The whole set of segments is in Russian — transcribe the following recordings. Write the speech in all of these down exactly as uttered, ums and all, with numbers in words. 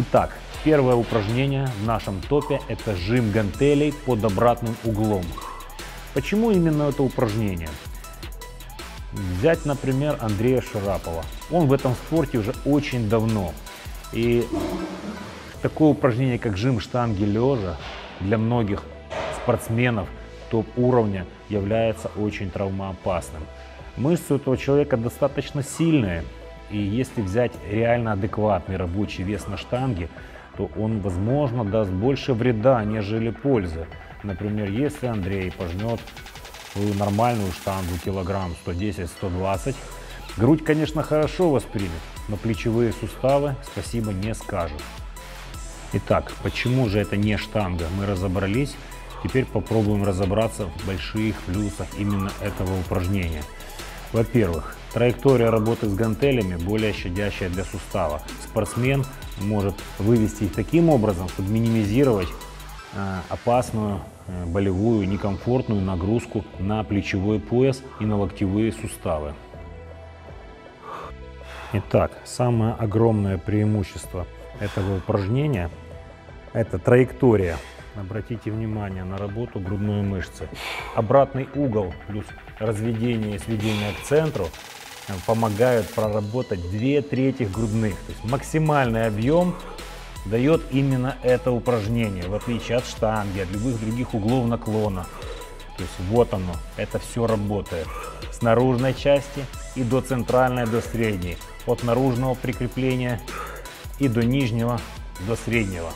Итак, первое упражнение в нашем топе — это жим гантелей под обратным углом. Почему именно это упражнение? Взять, например, Андрея Шарапова. Он в этом спорте уже очень давно. И такое упражнение, как жим штанги лежа, для многих спортсменов топ-уровня является очень травмоопасным. Мышцы у этого человека достаточно сильные, и если взять реально адекватный рабочий вес на штанге, то он, возможно, даст больше вреда, нежели пользы. Например, если Андрей пожмет свою нормальную штангу килограмм сто десять — сто двадцать, грудь, конечно, хорошо воспримет, но плечевые суставы спасибо не скажут. Итак, почему же это не штанга, мы разобрались. Теперь попробуем разобраться в больших плюсах именно этого упражнения. Во-первых, траектория работы с гантелями более щадящая для сустава. Спортсмен может вывести их таким образом, чтобы минимизировать э, опасную, э, болевую, некомфортную нагрузку на плечевой пояс и на локтевые суставы. Итак, самое огромное преимущество этого упражнения — это траектория. Обратите внимание на работу грудной мышцы. Обратный угол плюс разведение и сведение к центру помогают проработать две трети грудных. То есть максимальный объем дает именно это упражнение, в отличие от штанги, от любых других углов наклона. То есть вот оно, это все работает с наружной части и до центральной, до средней. От наружного прикрепления и до нижнего, до среднего.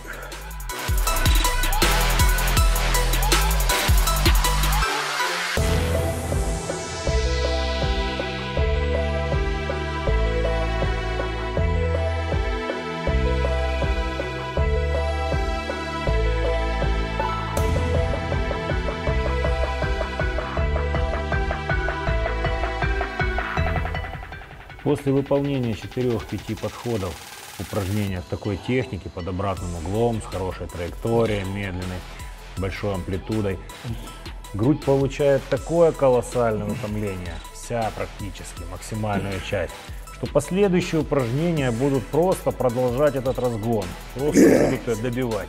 После выполнения четырёх-пяти подходов упражнения в такой технике под обратным углом, с хорошей траекторией, медленной, большой амплитудой, грудь получает такое колоссальное утомление, вся практически, максимальная часть, что последующие упражнения будут просто продолжать этот разгон, просто будут ее добивать.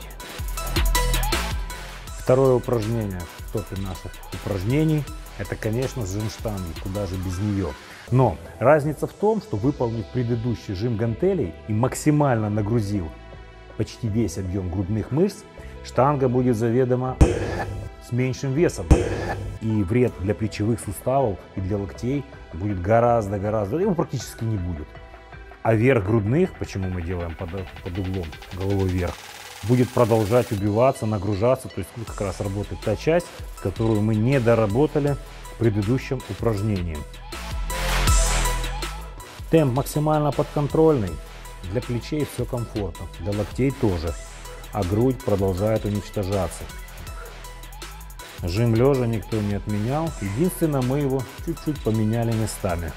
Второе упражнение в топе наших упражнений — это, конечно, жим штанги, куда же без нее. Но разница в том, что, выполнив предыдущий жим гантелей и максимально нагрузив почти весь объем грудных мышц, штанга будет заведомо с меньшим весом. И вред для плечевых суставов и для локтей будет гораздо-гораздо, его практически не будет. А верх грудных, почему мы делаем под, под углом, головой вверх, будет продолжать убиваться, нагружаться. То есть тут как раз работает та часть, которую мы не доработали в предыдущем упражнении. Темп максимально подконтрольный, для плечей все комфортно, для локтей тоже, а грудь продолжает уничтожаться. Жим лежа никто не отменял, единственное, мы его чуть-чуть поменяли местами.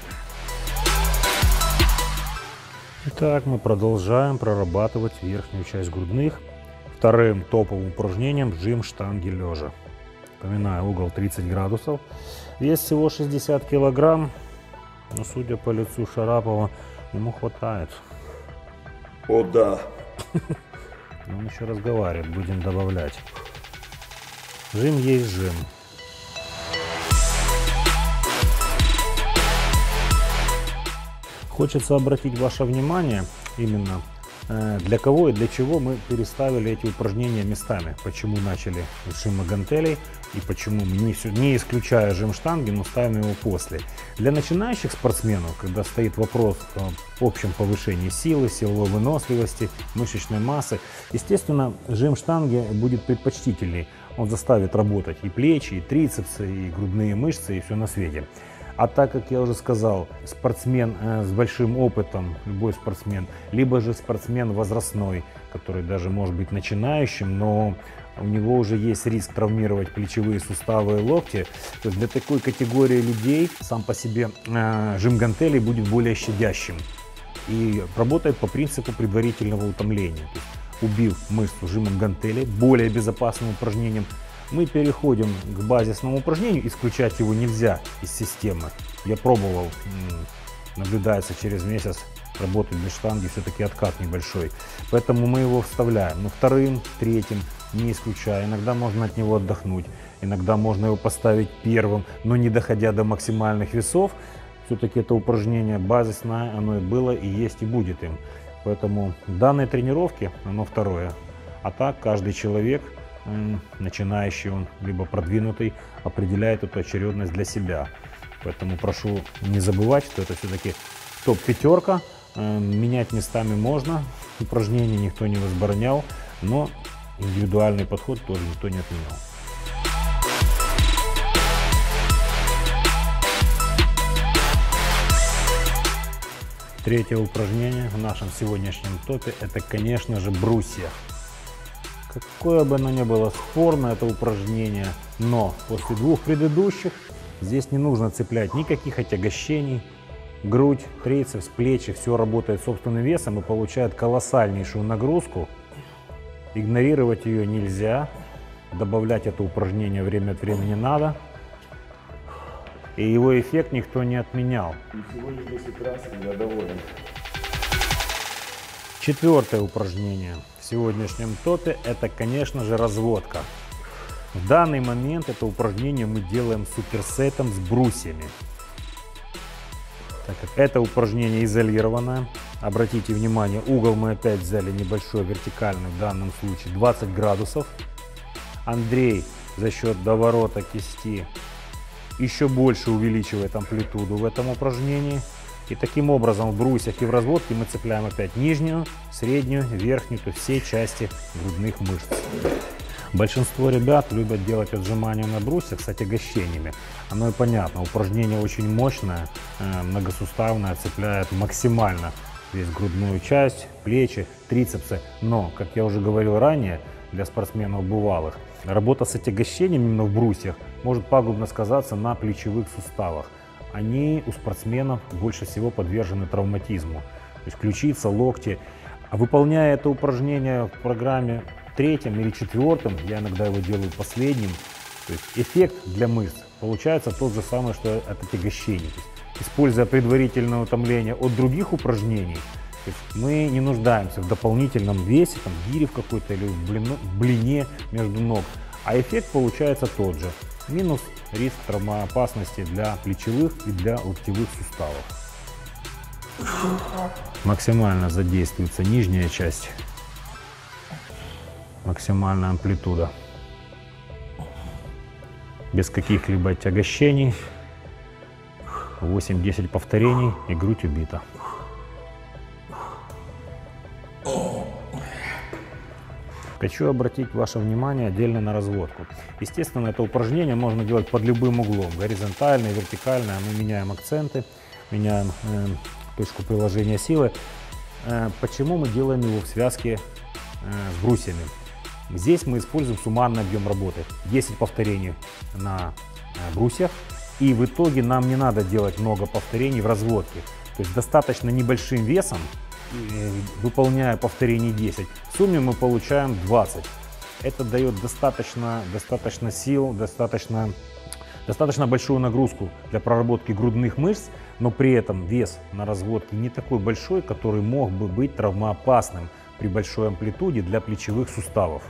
Итак, мы продолжаем прорабатывать верхнюю часть грудных вторым топовым упражнением жим штанги лежа. Напоминаю, угол тридцать градусов, вес всего шестьдесят килограмм. Но, судя по лицу Шарапова, ему хватает. О, да. Он еще разговаривает, будем добавлять. Жим есть жим. Хочется обратить ваше внимание именно для кого и для чего мы переставили эти упражнения местами. Почему начали с жима гантелей и почему, не, не исключая жим штанги, но ставим его после. Для начинающих спортсменов, когда стоит вопрос о общем повышении силы, силовой выносливости, мышечной массы, естественно, жим штанги будет предпочтительней. Он заставит работать и плечи, и трицепсы, и грудные мышцы, и все на свете. А так, как я уже сказал, спортсмен э, с большим опытом, любой спортсмен, либо же спортсмен возрастной, который даже может быть начинающим, но у него уже есть риск травмировать плечевые суставы и локти, то для такой категории людей сам по себе э, жим гантелей будет более щадящим и работает по принципу предварительного утомления. То есть, убив мышцу жимом гантелей, более безопасным упражнением, мы переходим к базисному упражнению, исключать его нельзя из системы. Я пробовал, наблюдается через месяц работать без штанги все-таки откат небольшой. Поэтому мы его вставляем. Но вторым, третьим не исключая. Иногда можно от него отдохнуть. Иногда можно его поставить первым, но не доходя до максимальных весов. Все-таки это упражнение базисное, оно и было, и есть, и будет им. Поэтому данные тренировки, оно второе. А так каждый человек, начинающий он, либо продвинутый, определяет эту очередность для себя. Поэтому прошу не забывать, что это все-таки топ-пятерка. Менять местами можно, упражнения никто не возбранял, но индивидуальный подход тоже никто не отменял. Третье упражнение в нашем сегодняшнем топе — это, конечно же, брусья. Какое бы оно ни было спорное, это упражнение, но после двух предыдущих здесь не нужно цеплять никаких отягощений. Грудь, трицепс, плечи, все работает собственным весом и получает колоссальнейшую нагрузку. Игнорировать ее нельзя, добавлять это упражнение время от времени надо. И его эффект никто не отменял. И сегодня десять раз я доволен. Четвертое упражнение в сегодняшнем топе — это, конечно же, разводка. В данный момент это упражнение мы делаем суперсетом с брусьями. Так как это упражнение изолированное, обратите внимание, угол мы опять взяли небольшой, вертикальный, в данном случае двадцать градусов. Андрей за счет доворота кисти еще больше увеличивает амплитуду в этом упражнении. И таким образом в брусьях и в разводке мы цепляем опять нижнюю, среднюю, верхнюю, то есть все части грудных мышц. Большинство ребят любят делать отжимания на брусьях с отягощениями. Оно и понятно, упражнение очень мощное, многосуставное, цепляет максимально весь грудную часть, плечи, трицепсы. Но, как я уже говорил ранее, для спортсменов бывалых, работа с отягощением именно в брусьях может пагубно сказаться на плечевых суставах. Они у спортсменов больше всего подвержены травматизму. То есть ключица, локти. А выполняя это упражнение в программе третьем или четвертом, я иногда его делаю последним, то есть эффект для мышц получается тот же самый, что от отягощений. То есть, используя предварительное утомление от других упражнений, то есть мы не нуждаемся в дополнительном весе, там, гире в какой-то или в, блину, в блине между ног, а эффект получается тот же. Минус риск травмоопасности для плечевых и для локтевых суставов. Максимально задействуется нижняя часть, максимальная амплитуда, без каких-либо отягощений, восемь-десять повторений и грудь убита. Хочу обратить ваше внимание отдельно на разводку. Естественно, это упражнение можно делать под любым углом, горизонтальное, вертикальное. Мы меняем акценты, меняем э, точку приложения силы. Э, почему мы делаем его в связке э, с брусьями? Здесь мы используем суммарный объем работы. десять повторений на э, брусьях. И в итоге нам не надо делать много повторений в разводке. То есть достаточно небольшим весом, выполняя повторений десять, в сумме мы получаем двадцать. Это дает достаточно, достаточно сил, достаточно, достаточно большую нагрузку для проработки грудных мышц, но при этом вес на разводке не такой большой, который мог бы быть травмоопасным при большой амплитуде для плечевых суставов.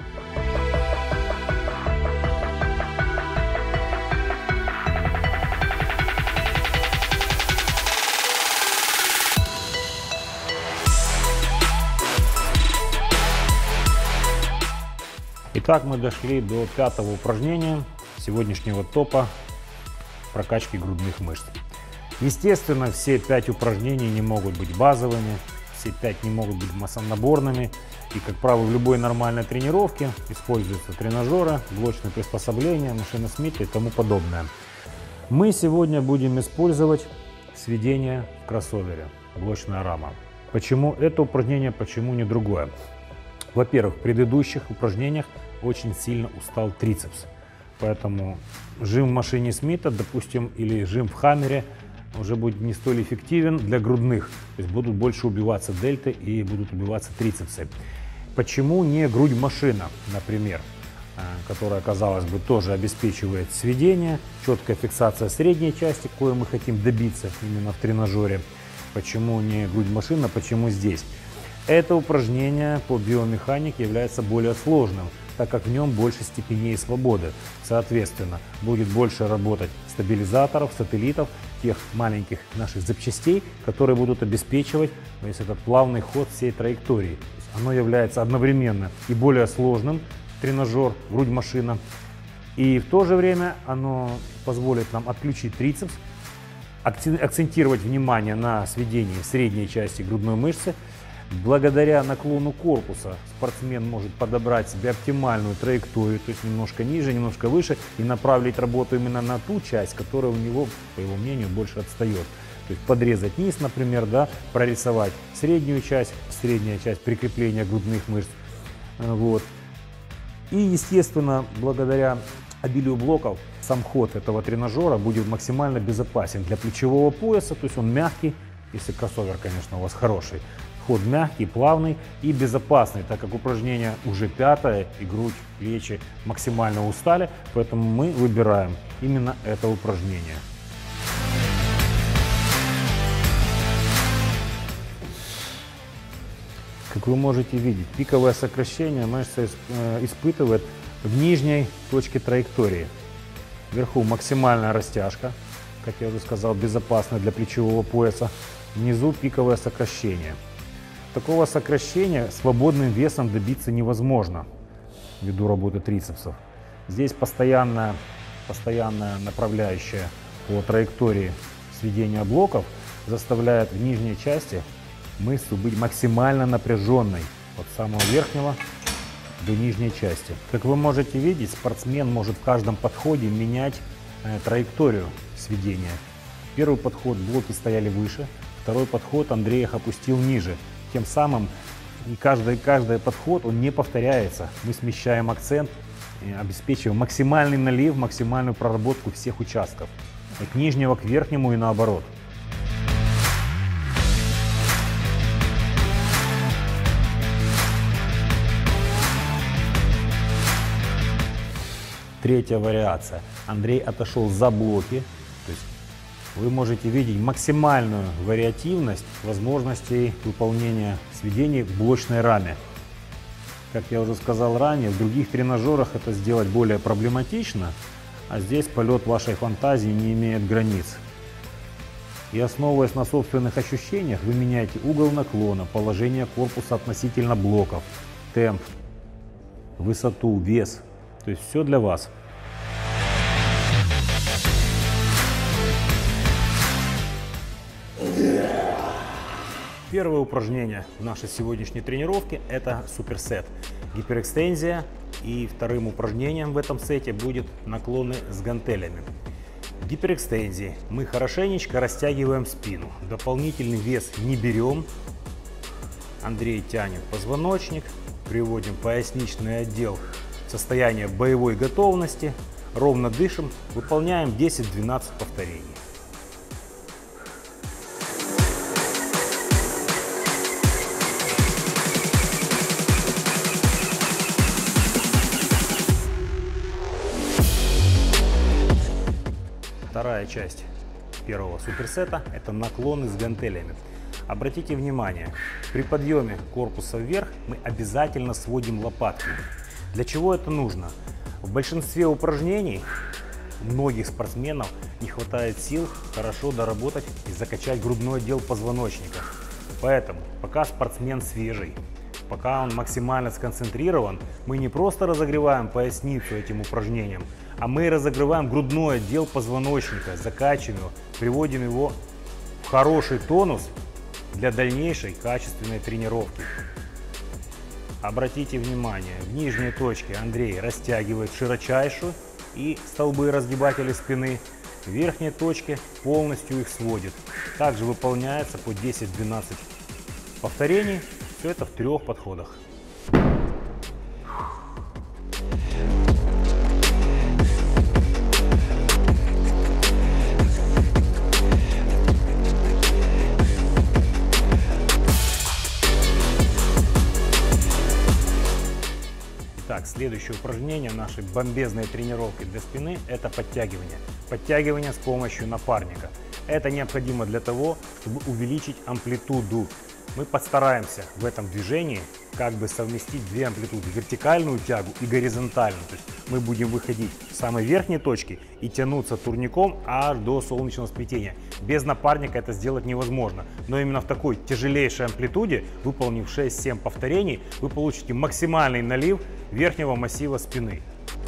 Итак, мы дошли до пятого упражнения сегодняшнего топа прокачки грудных мышц. Естественно, все пять упражнений не могут быть базовыми, все пять не могут быть массонаборными. И, как правило, в любой нормальной тренировке используются тренажеры, блочные приспособления, машина Смита и тому подобное. Мы сегодня будем использовать сведение в кроссовере, блочная рама. Почему это упражнение, почему не другое? Во-первых, в предыдущих упражнениях очень сильно устал трицепс. Поэтому жим в машине Смита, допустим, или жим в хаммере уже будет не столь эффективен для грудных. То есть будут больше убиваться дельты и будут убиваться трицепсы. Почему не грудь-машина, например, которая, казалось бы, тоже обеспечивает сведение, четкая фиксация средней части, кое мы хотим добиться именно в тренажере. Почему не грудь машина, почему здесь? Это упражнение по биомеханике является более сложным, так как в нем больше степеней свободы. Соответственно, будет больше работать стабилизаторов, сателлитов, тех маленьких наших запчастей, которые будут обеспечивать весь этот плавный ход всей траектории. Оно является одновременно и более сложным, тренажер, грудь-машина, и в то же время оно позволит нам отключить трицепс, акцентировать внимание на сведении средней части грудной мышцы. Благодаря наклону корпуса спортсмен может подобрать себе оптимальную траекторию, то есть немножко ниже, немножко выше, и направить работу именно на ту часть, которая у него, по его мнению, больше отстает. То есть подрезать низ, например, да, прорисовать среднюю часть, средняя часть прикрепления грудных мышц. Вот. И, естественно, благодаря обилию блоков, сам ход этого тренажера будет максимально безопасен для плечевого пояса, то есть он мягкий, если кроссовер, конечно, у вас хороший. Ход мягкий, плавный и безопасный, так как упражнение уже пятое, и грудь, плечи максимально устали, поэтому мы выбираем именно это упражнение. Как вы можете видеть, пиковое сокращение мышца испытывает в нижней точке траектории. Вверху максимальная растяжка, как я уже сказал, безопасная для плечевого пояса. Внизу пиковое сокращение. Такого сокращения свободным весом добиться невозможно ввиду работы трицепсов. Здесь постоянная, постоянная направляющая по траектории сведения блоков заставляет в нижней части мышцу быть максимально напряженной от самого верхнего до нижней части. Как вы можете видеть, спортсмен может в каждом подходе менять э, траекторию сведения. Первый подход блоки стояли выше, второй подход Андрей их опустил ниже. Тем самым и каждый, каждый подход он не повторяется. Мы смещаем акцент, обеспечиваем максимальный налив, максимальную проработку всех участков. От нижнего к верхнему и наоборот. Третья вариация. Андрей отошел за блоки. То есть вы можете видеть максимальную вариативность возможностей выполнения сведений в блочной раме. Как я уже сказал ранее, в других тренажерах это сделать более проблематично, а здесь полет вашей фантазии не имеет границ. И основываясь на собственных ощущениях, вы меняете угол наклона, положение корпуса относительно блоков, темп, высоту, вес. То есть все для вас. Первое упражнение в нашей сегодняшней тренировке – это суперсет, гиперэкстензия, и вторым упражнением в этом сете будет наклоны с гантелями. В гиперэкстензии мы хорошенечко растягиваем спину, дополнительный вес не берем. Андрей тянет позвоночник, приводим поясничный отдел в состояние боевой готовности, ровно дышим, выполняем десять-двенадцать повторений. Вторая часть первого суперсета – это наклоны с гантелями. Обратите внимание, при подъеме корпуса вверх мы обязательно сводим лопатки. Для чего это нужно? В большинстве упражнений у многих спортсменов не хватает сил хорошо доработать и закачать грудной отдел позвоночника. Поэтому, пока спортсмен свежий, пока он максимально сконцентрирован, мы не просто разогреваем поясницу этим упражнением, а мы разогреваем грудной отдел позвоночника, закачиваем его, приводим его в хороший тонус для дальнейшей качественной тренировки. Обратите внимание, в нижней точке Андрей растягивает широчайшую и столбы разгибателей спины, в верхней точке полностью их сводит. Также выполняется по десять-двенадцать повторений, все это в трех подходах. Так, следующее упражнение нашей бомбезной тренировки для спины – это подтягивание. Подтягивание с помощью напарника. Это необходимо для того, чтобы увеличить амплитуду. Мы постараемся в этом движении как бы совместить две амплитуды, вертикальную тягу и горизонтальную. То есть мы будем выходить с самой верхней точки и тянуться турником аж до солнечного сплетения. Без напарника это сделать невозможно. Но именно в такой тяжелейшей амплитуде, выполнив шесть-семь повторений, вы получите максимальный налив верхнего массива спины.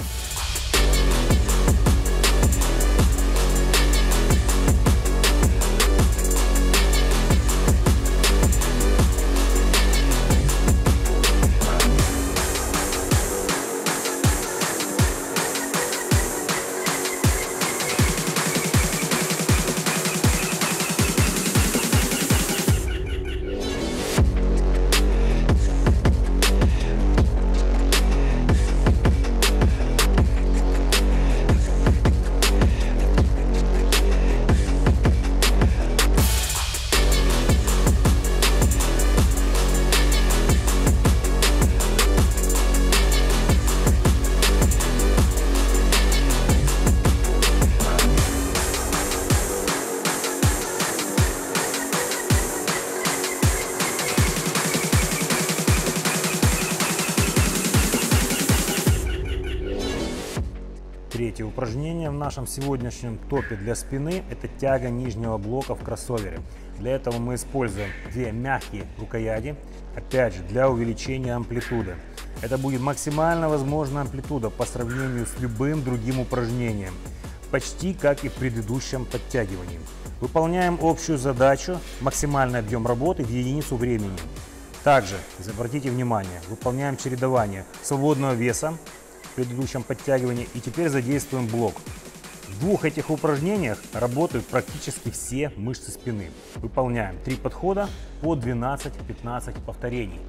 Третье упражнение в нашем сегодняшнем топе для спины – это тяга нижнего блока в кроссовере. Для этого мы используем две мягкие рукояти, опять же для увеличения амплитуды. Это будет максимально возможная амплитуда по сравнению с любым другим упражнением, почти как и в предыдущем подтягивании. Выполняем общую задачу, максимальный объем работы в единицу времени. Также, обратите внимание, выполняем чередование свободного веса в предыдущем подтягивании и теперь задействуем блок. В двух этих упражнениях работают практически все мышцы спины. Выполняем три подхода по двенадцать-пятнадцать повторений.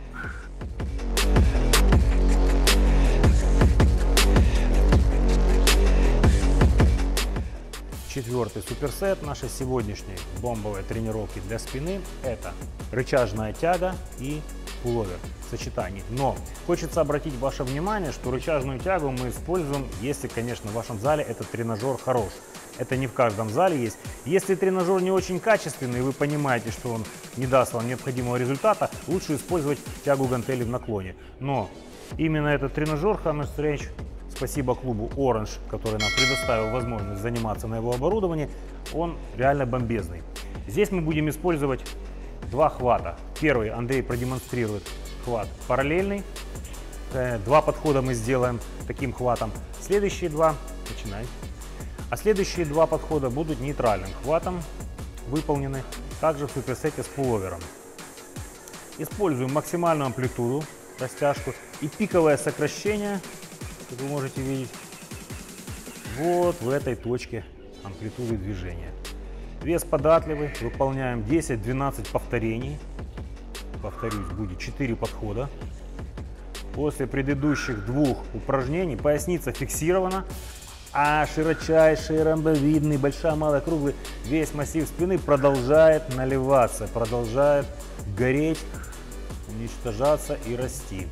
Четвертый суперсет нашей сегодняшней бомбовой тренировки для спины – это рычажная тяга и пуловер в сочетании. Но хочется обратить ваше внимание, что рычажную тягу мы используем, если, конечно, в вашем зале этот тренажер хорош. Это не в каждом зале есть. Если тренажер не очень качественный, и вы понимаете, что он не даст вам необходимого результата, лучше использовать тягу гантели в наклоне. Но именно этот тренажер Hammer Strength, спасибо клубу Orange, который нам предоставил возможность заниматься на его оборудовании, он реально бомбезный. Здесь мы будем использовать два хвата. Первый Андрей продемонстрирует хват параллельный. Два подхода мы сделаем таким хватом. Следующие два, начинай. А следующие два подхода будут нейтральным хватом, выполнены также в суперсете с пуловером. Используем максимальную амплитуду, растяжку и пиковое сокращение, как вы можете видеть, вот в этой точке амплитуды движения. Вес податливый, выполняем десять-двенадцать повторений. Повторюсь, будет четыре подхода. После предыдущих двух упражнений поясница фиксирована, а широчайший, ромбовидный, большая, малая, круглый, весь массив спины продолжает наливаться, продолжает гореть, уничтожаться и расти.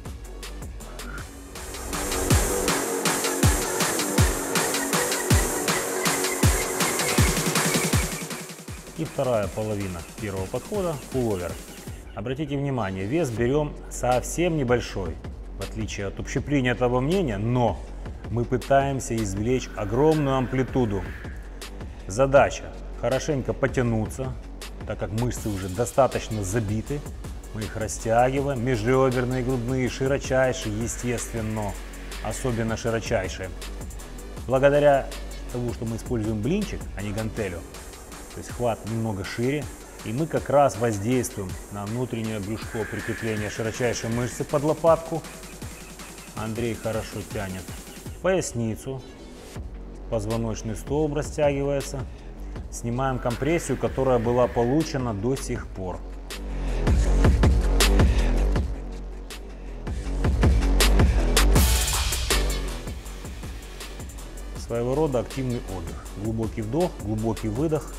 И вторая половина первого подхода – пуловер. Обратите внимание, вес берем совсем небольшой, в отличие от общепринятого мнения, но мы пытаемся извлечь огромную амплитуду. Задача – хорошенько потянуться, так как мышцы уже достаточно забиты. Мы их растягиваем, межреберные, грудные, широчайшие, естественно, особенно широчайшие. Благодаря тому, что мы используем блинчик, а не гантелю, то есть хват немного шире, и мы как раз воздействуем на внутреннее брюшко прикрепления широчайшей мышцы под лопатку. Андрей хорошо тянет поясницу, позвоночный столб растягивается. Снимаем компрессию, которая была получена до сих пор. Своего рода активный отдых. Глубокий вдох, глубокий выдох.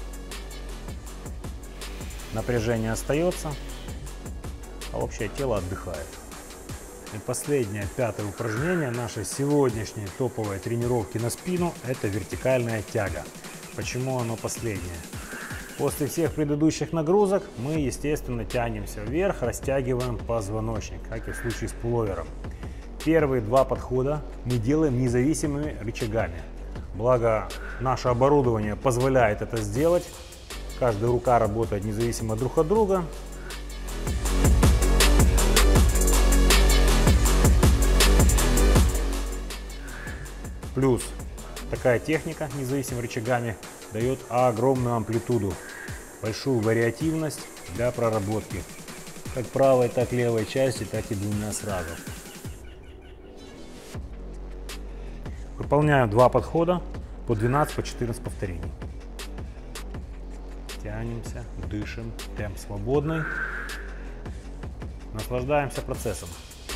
Напряжение остается, а общее тело отдыхает. И последнее, пятое упражнение нашей сегодняшней топовой тренировки на спину – это вертикальная тяга. Почему оно последнее? После всех предыдущих нагрузок мы, естественно, тянемся вверх, растягиваем позвоночник, как и в случае с пуловером. Первые два подхода мы делаем независимыми рычагами. Благо, наше оборудование позволяет это сделать. Каждая рука работает независимо друг от друга. Плюс такая техника независимыми рычагами дает огромную амплитуду, большую вариативность для проработки как правой, так и левой части, так и двумя сразу. Выполняем два подхода по двенадцать, по четырнадцать повторений. Тянемся, дышим, темп свободный. Наслаждаемся процессом.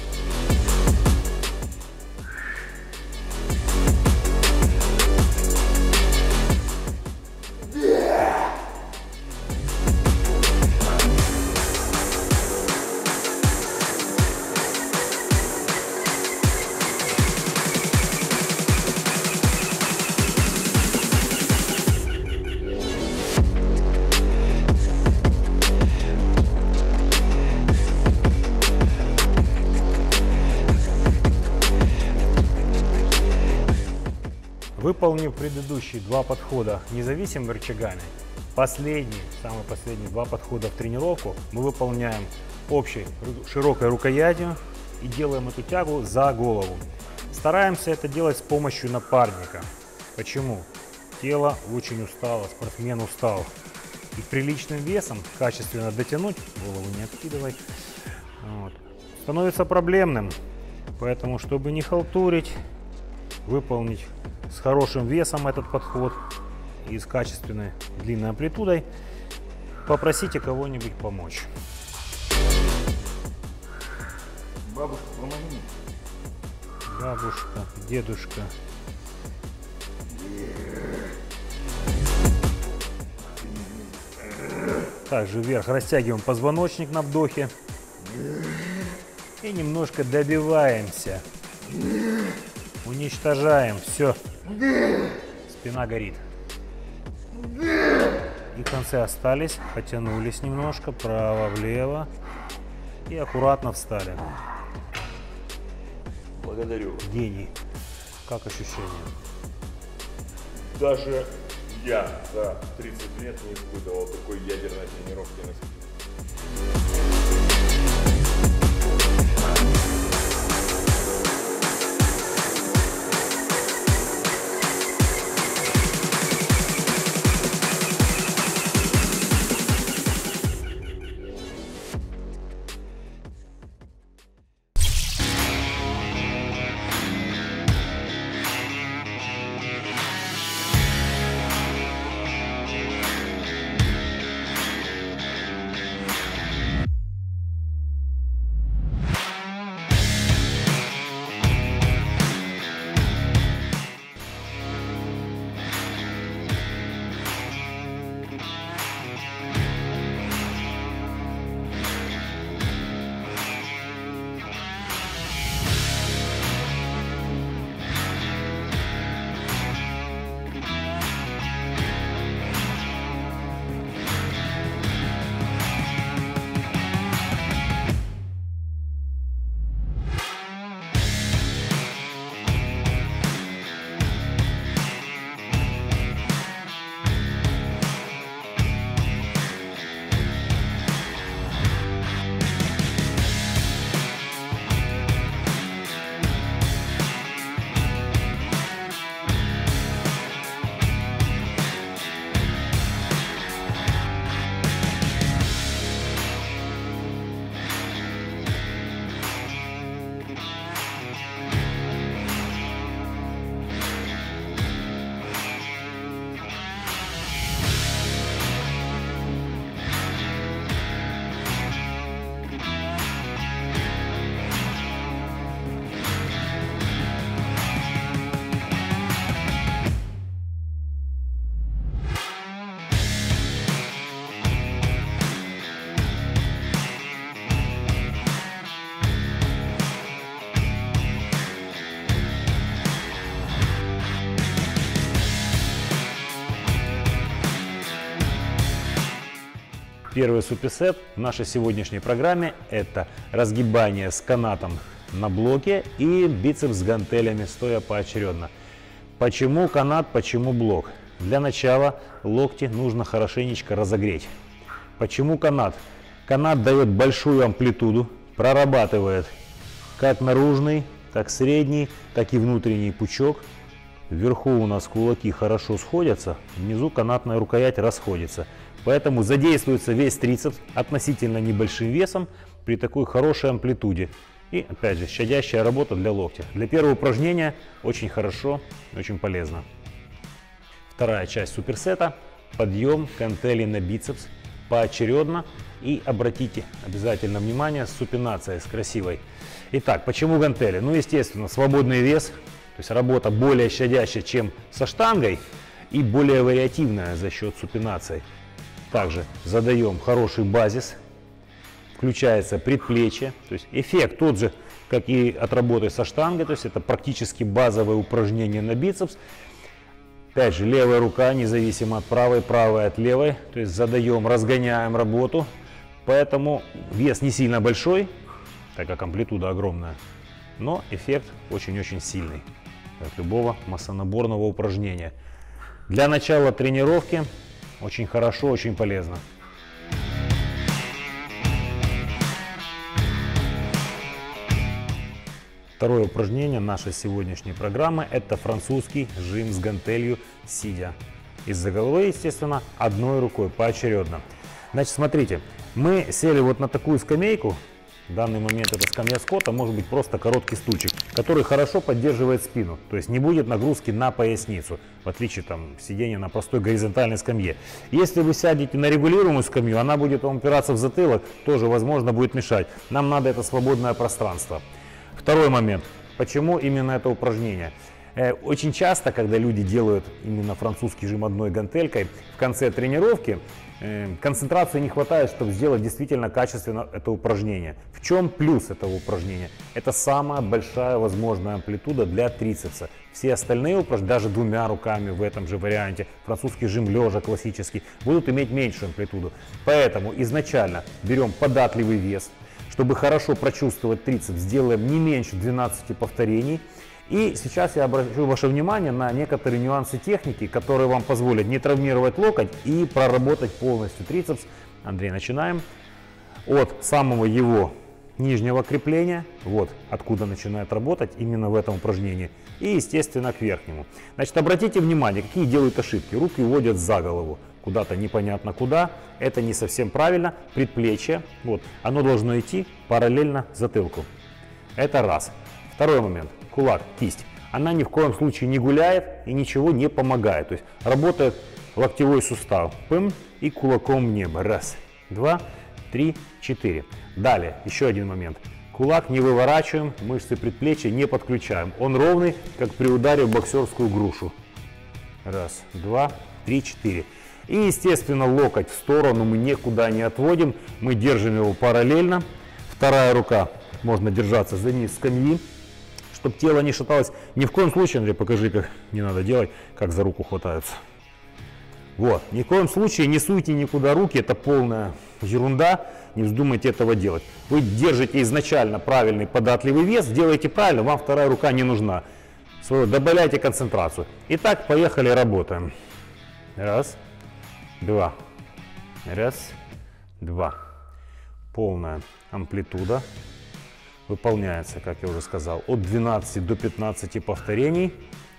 Выполнив предыдущие два подхода независимыми рычагами, последние, самые последние два подхода в тренировку мы выполняем общей широкой рукоятью и делаем эту тягу за голову. Стараемся это делать с помощью напарника. Почему? Тело очень устало, спортсмен устал. И приличным весом качественно дотянуть, голову не откидывай, вот, становится проблемным. Поэтому, чтобы не халтурить, выполнить с хорошим весом этот подход и с качественной длинной амплитудой, попросите кого-нибудь помочь. Бабушка, помоги. Бабушка, дедушка. Также вверх растягиваем позвоночник на вдохе и немножко добиваемся. Уничтожаем. Все. Спина горит. И концы остались. Потянулись немножко. Право-влево. И аккуратно встали. Благодарю. Гений. Как ощущение? Даже я за тридцать лет не испытывал такой ядерной тренировки на себе. Первый суперсет в нашей сегодняшней программе – это разгибание с канатом на блоке и бицепс с гантелями, стоя поочередно. Почему канат, почему блок? Для начала локти нужно хорошенечко разогреть. Почему канат? Канат дает большую амплитуду, прорабатывает как наружный, так средний, так и внутренний пучок. Вверху у нас кулаки хорошо сходятся, внизу канатная рукоять расходится. Поэтому задействуется весь трицепс относительно небольшим весом при такой хорошей амплитуде. И опять же, щадящая работа для локтя. Для первого упражнения очень хорошо, очень полезно. Вторая часть суперсета – подъем гантелей на бицепс поочередно. И обратите обязательно внимание с супинацией, с красивой. Итак, почему гантели? Ну, естественно, свободный вес, то есть работа более щадящая, чем со штангой, и более вариативная за счет супинации. Также задаем хороший базис, включается предплечье, то есть эффект тот же, как и от работы со штангой, то есть это практически базовое упражнение на бицепс. Опять же, левая рука, независимо от правой, правая от левой, то есть задаем, разгоняем работу. Поэтому вес не сильно большой, так как амплитуда огромная, но эффект очень-очень сильный, как любого массонаборного упражнения. Для начала тренировки очень хорошо, очень полезно. Второе упражнение нашей сегодняшней программы – это французский жим с гантелью сидя. Из-за головы, естественно, одной рукой поочередно. Значит, смотрите, мы сели вот на такую скамейку. В данный момент это скамья скотта, может быть просто короткий стульчик, который хорошо поддерживает спину. То есть не будет нагрузки на поясницу, в отличие там сидения на простой горизонтальной скамье. Если вы сядете на регулируемую скамью, она будет вам упираться в затылок, тоже возможно будет мешать. Нам надо это свободное пространство. Второй момент. Почему именно это упражнение? Очень часто, когда люди делают именно французский жим одной гантелькой, в конце тренировки концентрации не хватает, чтобы сделать действительно качественно это упражнение. В чем плюс этого упражнения? Это самая большая возможная амплитуда для трицепса. Все остальные упражнения, даже двумя руками в этом же варианте, французский жим лежа классический, будут иметь меньшую амплитуду. Поэтому изначально берем податливый вес. Чтобы хорошо прочувствовать трицепс, сделаем не меньше двенадцати повторений. И сейчас я обращу ваше внимание на некоторые нюансы техники, которые вам позволят не травмировать локоть и проработать полностью трицепс. Андрей, начинаем. От самого его нижнего крепления, вот откуда начинает работать именно в этом упражнении, и естественно к верхнему. Значит, обратите внимание, какие делают ошибки. Руки уводят за голову, куда-то непонятно куда. Это не совсем правильно. Предплечье, вот, оно должно идти параллельно затылку. Это раз. Второй момент. Кулак, кисть. Она ни в коем случае не гуляет и ничего не помогает. То есть работает локтевой сустав. Пым, и кулаком в небо. Раз, два, три, четыре. Далее, еще один момент. Кулак не выворачиваем, мышцы предплечья не подключаем. Он ровный, как при ударе в боксерскую грушу. Раз, два, три, четыре. И, естественно, локоть в сторону мы никуда не отводим. Мы держим его параллельно. Вторая рука, можно держаться за низ скамьи, чтобы тело не шаталось. Ни в коем случае, Андрей, покажи, как не надо делать, как за руку хватаются. Вот, ни в коем случае не суйте никуда руки, это полная ерунда, не вздумайте этого делать. Вы держите изначально правильный податливый вес, делаете правильно, вам вторая рука не нужна. Добавляйте концентрацию. Итак, поехали, работаем. Раз, два, раз, два. Полная амплитуда. Выполняется, как я уже сказал, от двенадцати до пятнадцати повторений.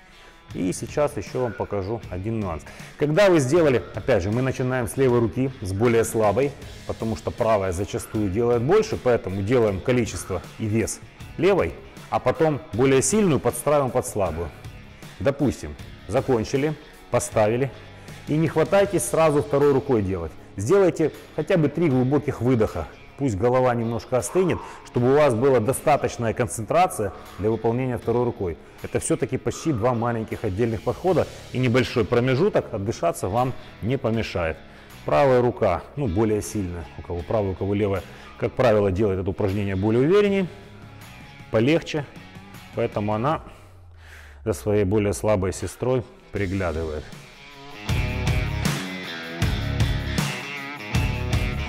И сейчас еще вам покажу один нюанс. Когда вы сделали, опять же, мы начинаем с левой руки, с более слабой, потому что правая зачастую делает больше, поэтому делаем количество и вес левой, а потом более сильную подстраиваем под слабую. Допустим, закончили, поставили, и не хватайтесь сразу второй рукой делать. Сделайте хотя бы три глубоких выдоха. Пусть голова немножко остынет, чтобы у вас была достаточная концентрация для выполнения второй рукой. Это все-таки почти два маленьких отдельных подхода, и небольшой промежуток отдышаться вам не помешает. Правая рука, ну, более сильная, у кого правая, у кого левая, как правило, делает это упражнение более увереннее, полегче, поэтому она за своей более слабой сестрой приглядывает.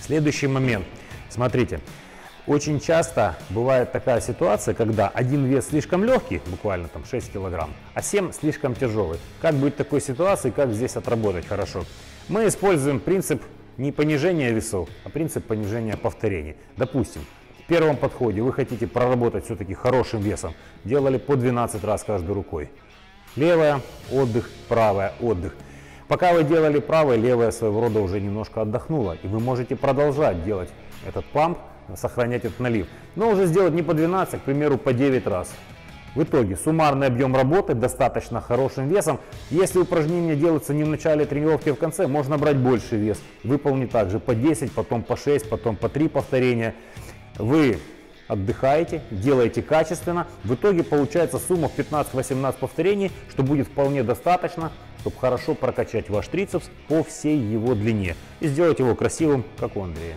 Следующий момент. Смотрите, очень часто бывает такая ситуация, когда один вес слишком легкий, буквально там шесть килограмм, а семь слишком тяжелый. Как быть в такой ситуации, как здесь отработать хорошо? Мы используем принцип не понижения весов, а принцип понижения повторений. Допустим, в первом подходе вы хотите проработать все-таки хорошим весом, делали по двенадцать раз каждой рукой. Левая, отдых, правая, отдых. Пока вы делали правая, левая своего рода уже немножко отдохнула, и вы можете продолжать делать этот памп, сохранять этот налив, но уже сделать не по двенадцать, а, к примеру, по девять раз. В итоге суммарный объем работы достаточно хорошим весом. Если упражнение делается не в начале тренировки, а в конце, можно брать больше вес. Выполнить также по десять, потом по шесть, потом по три повторения. Вы отдыхаете, делаете качественно. В итоге получается сумма в пятнадцать-восемнадцать повторений, что будет вполне достаточно, чтобы хорошо прокачать ваш трицепс по всей его длине и сделать его красивым, как у Андрея.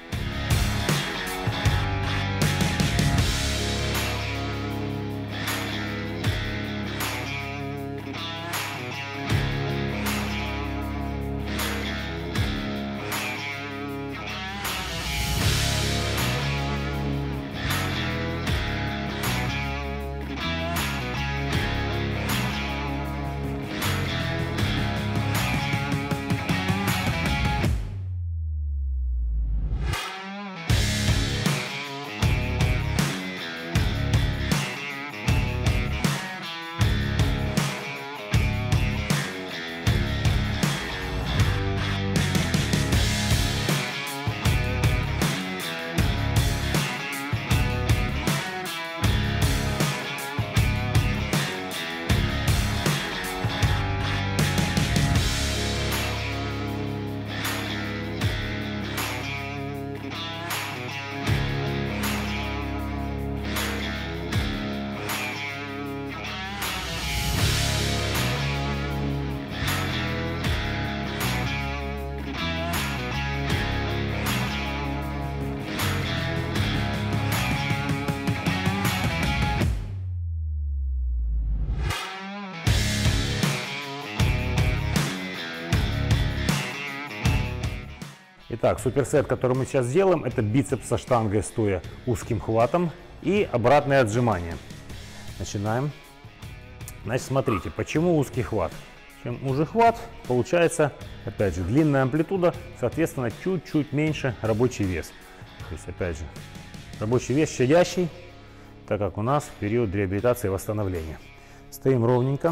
Итак, суперсет, который мы сейчас сделаем, это бицепс со штангой, стоя узким хватом, и обратное отжимание. Начинаем. Значит, смотрите, почему узкий хват? Чем уже хват, получается, опять же, длинная амплитуда, соответственно, чуть-чуть меньше рабочий вес. То есть, опять же, рабочий вес щадящий, так как у нас период реабилитации и восстановления. Стоим ровненько.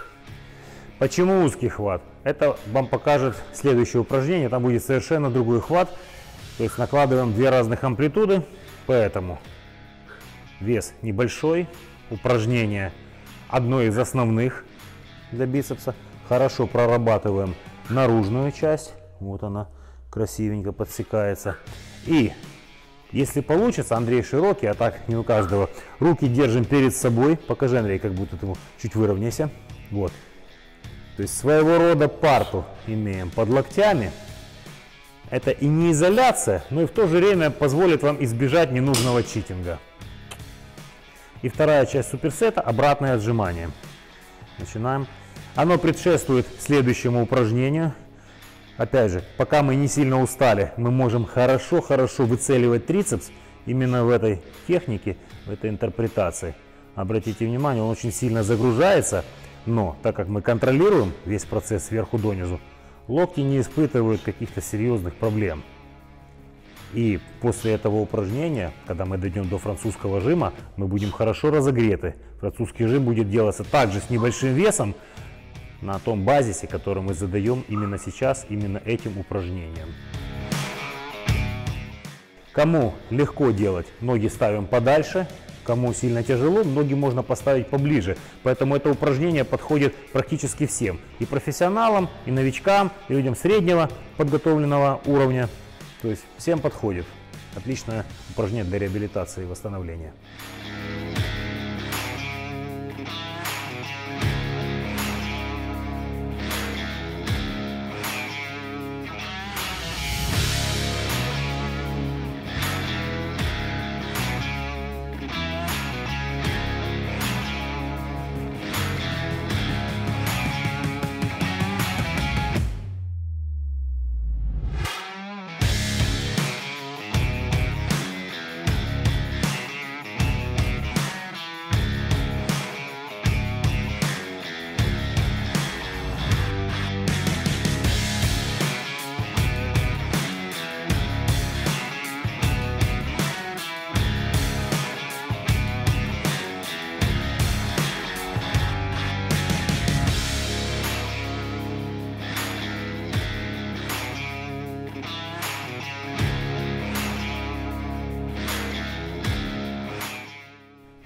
Почему узкий хват? Это вам покажет следующее упражнение, там будет совершенно другой хват. То есть накладываем две разных амплитуды, поэтому вес небольшой, упражнение одно из основных для бицепса. Хорошо прорабатываем наружную часть, вот она красивенько подсекается. И если получится, Андрей широкий, а так не у каждого, руки держим перед собой. Покажи, Андрей, как будто ты чуть выровняйся. Вот. То есть своего рода парту имеем под локтями. Это и не изоляция, но и в то же время позволит вам избежать ненужного читинга. И вторая часть суперсета – обратное отжимание. Начинаем. Оно предшествует следующему упражнению. Опять же, пока мы не сильно устали, мы можем хорошо-хорошо выцеливать трицепс именно в этой технике, в этой интерпретации. Обратите внимание, он очень сильно загружается. Но так как мы контролируем весь процесс сверху донизу, локти не испытывают каких-то серьезных проблем. И после этого упражнения, когда мы дойдем до французского жима, мы будем хорошо разогреты. Французский жим будет делаться также с небольшим весом на том базисе, который мы задаем именно сейчас, именно этим упражнением. Кому легко делать, ноги ставим подальше. Кому сильно тяжело, ноги можно поставить поближе. Поэтому это упражнение подходит практически всем. И профессионалам, и новичкам, и людям среднего подготовленного уровня. То есть всем подходит. Отличное упражнение для реабилитации и восстановления.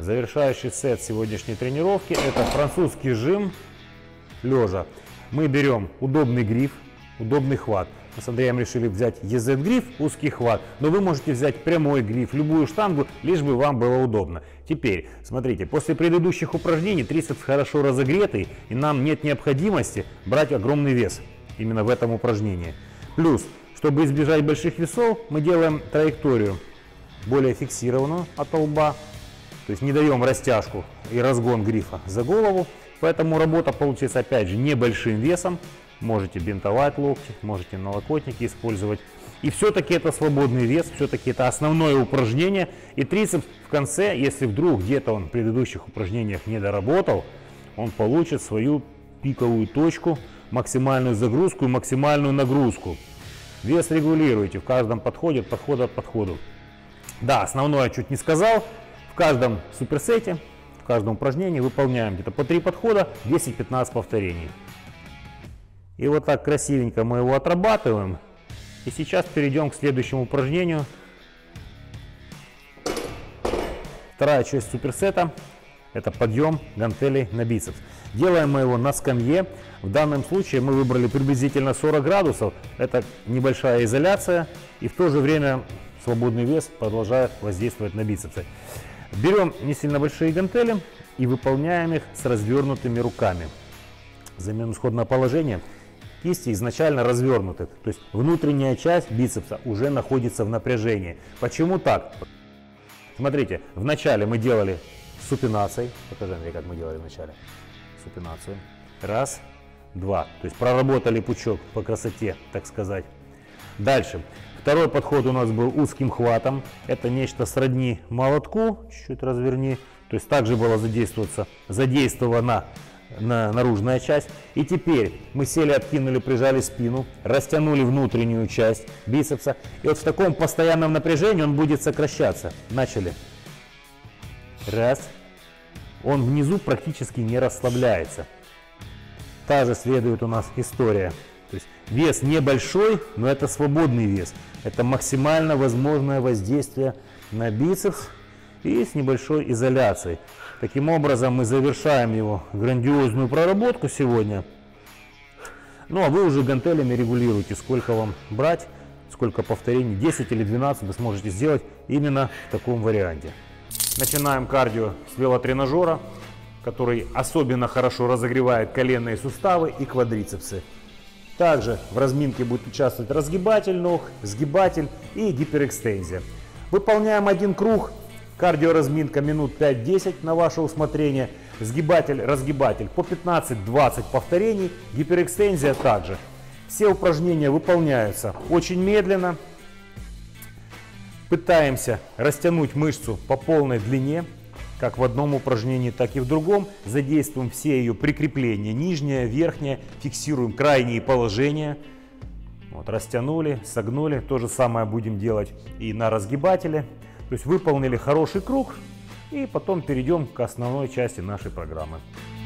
Завершающий сет сегодняшней тренировки — это французский жим лежа. Мы берем удобный гриф, удобный хват. Мы с Андреем решили взять и зет гриф, узкий хват, но вы можете взять прямой гриф, любую штангу, лишь бы вам было удобно. Теперь, смотрите, после предыдущих упражнений трицепс хорошо разогретый, и нам нет необходимости брать огромный вес именно в этом упражнении. Плюс, чтобы избежать больших весов, мы делаем траекторию более фиксированную от лба, то есть не даем растяжку и разгон грифа за голову, поэтому работа получится опять же небольшим весом. Можете бинтовать локти, можете налокотники использовать. И все-таки это свободный вес, все-таки это основное упражнение. И трицепс в конце, если вдруг где-то он в предыдущих упражнениях не доработал, он получит свою пиковую точку, максимальную загрузку и максимальную нагрузку. Вес регулируйте в каждом подходе, от подхода к подходу. Да, основное чуть не сказал. В каждом суперсете, в каждом упражнении выполняем где-то по три подхода, десять-пятнадцать повторений. И вот так красивенько мы его отрабатываем. И сейчас перейдем к следующему упражнению. Вторая часть суперсета — это подъем гантелей на бицепс. Делаем мы его на скамье. В данном случае мы выбрали приблизительно сорок градусов. Это небольшая изоляция. И в то же время свободный вес продолжает воздействовать на бицепсы. Берем не сильно большие гантели и выполняем их с развернутыми руками. Займем исходное положение. Кисти изначально развернуты, то есть внутренняя часть бицепса уже находится в напряжении. Почему так? Смотрите, вначале мы делали супинацией. Покажи, Андрей, как мы делали вначале. Супинацию. Раз, два. То есть проработали пучок по красоте, так сказать. Дальше. Второй подход у нас был узким хватом. Это нечто сродни молотку. Чуть-чуть разверни. То есть также было задействоваться, задействована на наружная часть. И теперь мы сели, откинули, прижали спину, растянули внутреннюю часть бицепса. И вот в таком постоянном напряжении он будет сокращаться. Начали. Раз. Он внизу практически не расслабляется. Та же следует у нас история. То есть вес небольшой, но это свободный вес. Это максимально возможное воздействие на бицепс и с небольшой изоляцией. Таким образом мы завершаем его грандиозную проработку сегодня. Ну а вы уже гантелями регулируете, сколько вам брать, сколько повторений, десять или двенадцать вы сможете сделать именно в таком варианте. Начинаем кардио с велотренажера, который особенно хорошо разогревает коленные суставы и квадрицепсы. Также в разминке будет участвовать разгибатель ног, сгибатель и гиперэкстензия. Выполняем один круг. Кардиоразминка минут пять-десять на ваше усмотрение. Сгибатель, разгибатель по пятнадцать-двадцать повторений. Гиперэкстензия также. Все упражнения выполняются очень медленно. Пытаемся растянуть мышцу по полной длине. Как в одном упражнении, так и в другом. Задействуем все ее прикрепления. Нижнее, верхнее. Фиксируем крайние положения. Вот, растянули, согнули. То же самое будем делать и на разгибателе. То есть выполнили хороший круг, и потом перейдем к основной части нашей программы.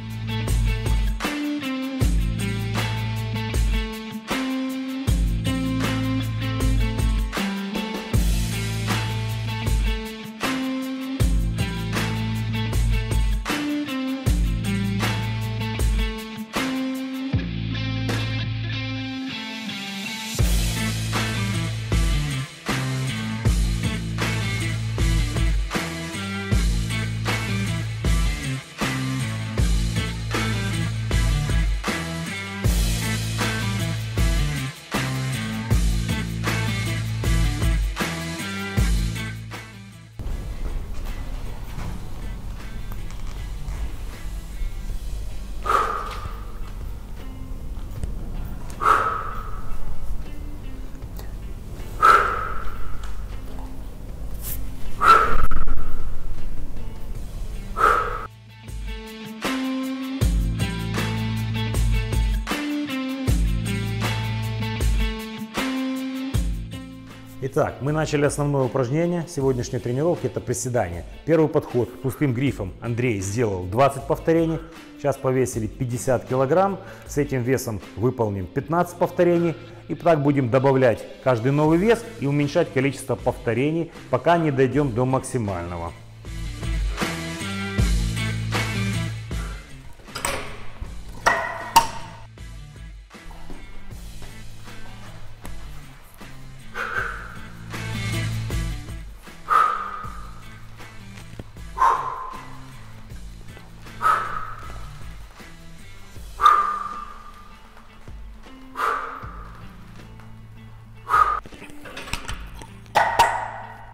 Итак, мы начали основное упражнение сегодняшней тренировки, это приседание. Первый подход пустым грифом Андрей сделал двадцать повторений. Сейчас повесили пятьдесят килограмм. С этим весом выполним пятнадцать повторений. И так будем добавлять каждый новый вес и уменьшать количество повторений, пока не дойдем до максимального.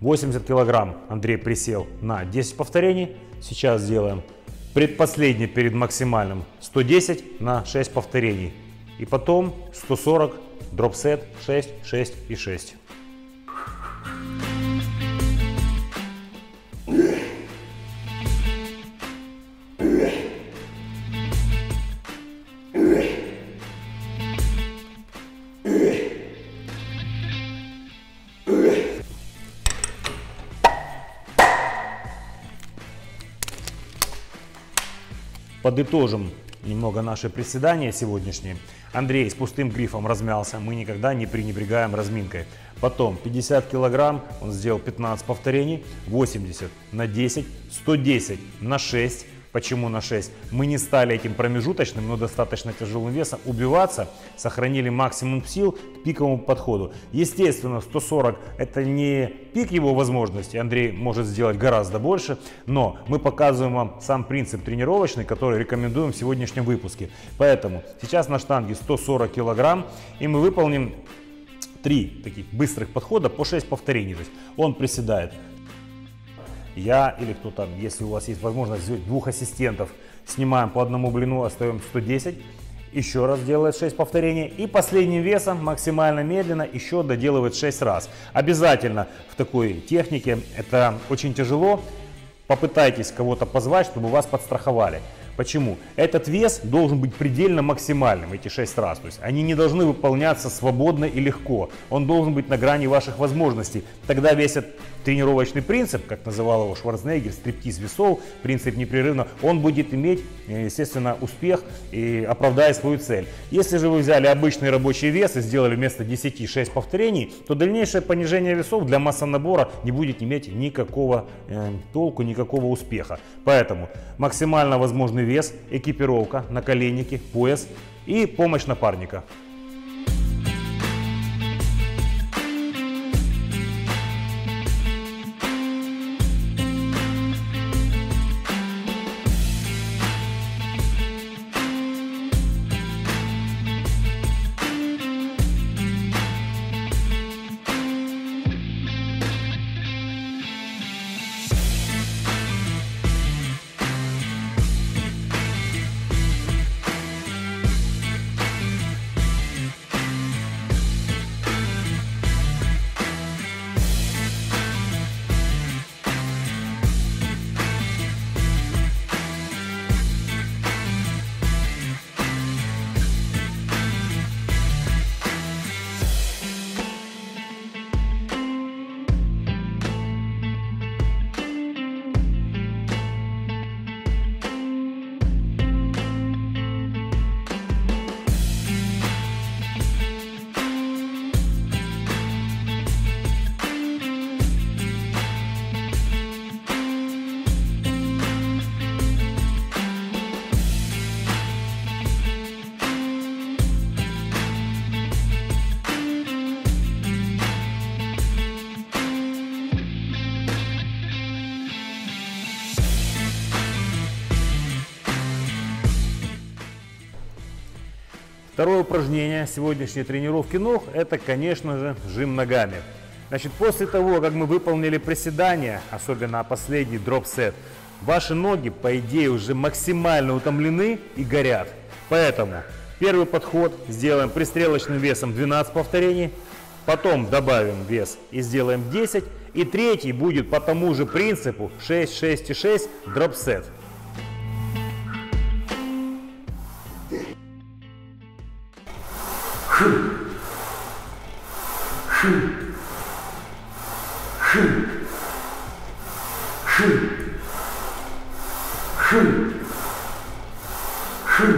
восемьдесят килограмм Андрей присел на десять повторений. Сейчас сделаем предпоследний перед максимальным сто десять на шесть повторений. И потом сто сорок дропсет шесть, шесть и шесть. Подытожим немного наши приседания сегодняшние. Андрей с пустым грифом размялся, мы никогда не пренебрегаем разминкой. Потом пятьдесят килограмм, он сделал пятнадцать повторений, восемьдесят на десять, сто десять на шесть. Почему на шесть? Мы не стали этим промежуточным, но достаточно тяжелым весом убиваться, сохранили максимум сил к пиковому подходу. Естественно, сто сорок это не пик его возможностей, Андрей может сделать гораздо больше, но мы показываем вам сам принцип тренировочный, который рекомендуем в сегодняшнем выпуске. Поэтому сейчас на штанге сто сорок килограмм, и мы выполним три таких быстрых подхода по шесть повторений. То есть он приседает. Я или кто там, если у вас есть возможность взять двух ассистентов, снимаем по одному блину, остаем сто десять, еще раз делает шесть повторений и последним весом максимально медленно еще доделывает шесть раз. Обязательно в такой технике, это очень тяжело, попытайтесь кого-то позвать, чтобы вас подстраховали. Почему? Этот вес должен быть предельно максимальным, эти шесть раз. То есть они не должны выполняться свободно и легко. Он должен быть на грани ваших возможностей. Тогда весь этот тренировочный принцип, как называл его Шварценеггер, стриптиз весов, принцип непрерывно, он будет иметь, естественно, успех и оправдает свою цель. Если же вы взяли обычный рабочий вес и сделали вместо десяти шесть повторений, то дальнейшее понижение весов для массонабора не будет иметь никакого э, толку, никакого успеха. Поэтому максимально возможный вес, экипировка, наколенники, пояс и помощь напарника. Второе упражнение сегодняшней тренировки ног – это, конечно же, жим ногами. Значит, после того, как мы выполнили приседания, особенно последний дроп-сет, ваши ноги, по идее, уже максимально утомлены и горят. Поэтому первый подход сделаем пристрелочным весом двенадцать повторений, потом добавим вес и сделаем десять, и третий будет по тому же принципу шесть, шесть и шесть дроп-сет. Шу. Шу. Шу. Шу. Шу. Шу.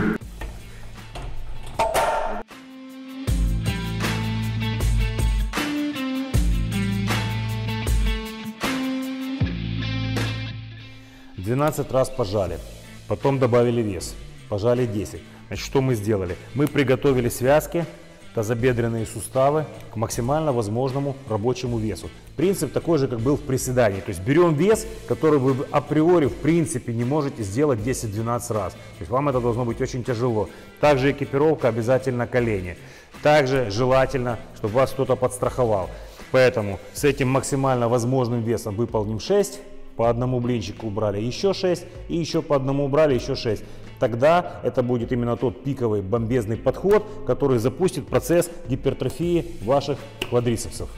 двенадцать раз пожали, потом добавили вес, пожали десять. Значит, что мы сделали? Мы приготовили связки, тазобедренные суставы к максимально возможному рабочему весу. Принцип такой же, как был в приседании. То есть берем вес, который вы априори в принципе не можете сделать десять-двенадцать раз. То есть вам это должно быть очень тяжело. Также экипировка, обязательно колени. Также желательно, чтобы вас кто-то подстраховал. Поэтому с этим максимально возможным весом выполним шесть. По одному блинчику убрали еще шесть. И еще по одному убрали еще шесть. Тогда это будет именно тот пиковый бомбезный подход, который запустит процесс гипертрофии ваших квадрицепсов.